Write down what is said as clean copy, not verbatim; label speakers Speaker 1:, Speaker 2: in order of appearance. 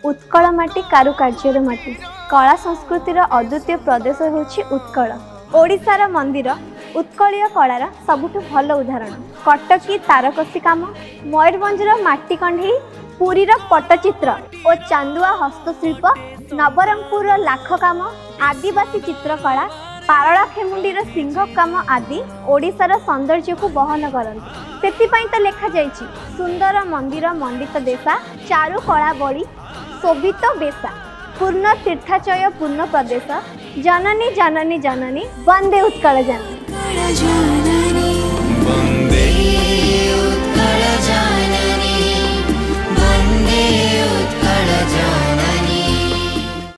Speaker 1: उत्कल माटी कारुकार्यर माटी कला संस्कृतिर अद्वितीय प्रदेश होछि उत्कल। ओडिशार मंदिर उत्कलीय कलार सबुठु भल उदाहरण। कटकी तारकसी काम, मयूरभंजर माटी कंढी, पुरीर पट्टचित्र और चांदुआ हस्तशिल्प, नवरंगपुर लाख काम, आदिवासी चित्रकला, पारला खेमुंडीर सिंह काम आदि ओडिशार सौंदर्य को बहन करती। सेतिपाई तो लिखा जाइछि सुंदर मंदिर मंडित देशा, चारु कला बड़ी शोभित बेशा, पूर्ण तीर्थाचय पूर्ण प्रदेश, जननी जननी जननी वंदे उत्कल जननी।